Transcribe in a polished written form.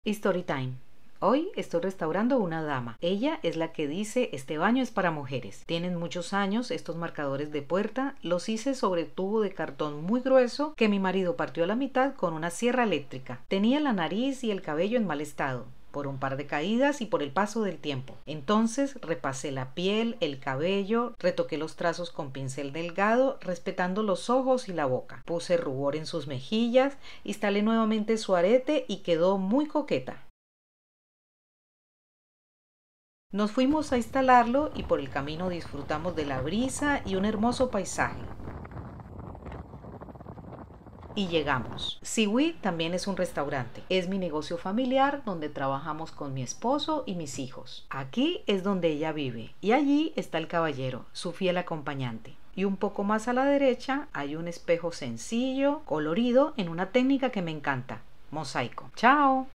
Story time. Hoy estoy restaurando una dama. Ella es la que dice: este baño es para mujeres. Tienen muchos años estos marcadores de puerta. Los hice sobre tubo de cartón muy grueso que mi marido partió a la mitad con una sierra eléctrica. Tenía la nariz y el cabello en mal estado por un par de caídas y por el paso del tiempo. Entonces repasé la piel, el cabello, retoqué los trazos con pincel delgado, respetando los ojos y la boca. Puse rubor en sus mejillas, instalé nuevamente su arete y quedó muy coqueta. Nos fuimos a instalarlo y por el camino disfrutamos de la brisa y un hermoso paisaje. Y llegamos. Siwi también es un restaurante. Es mi negocio familiar donde trabajamos con mi esposo y mis hijos. Aquí es donde ella vive y allí está el caballero, su fiel acompañante. Y un poco más a la derecha hay un espejo sencillo, colorido, en una técnica que me encanta: mosaico. ¡Chao!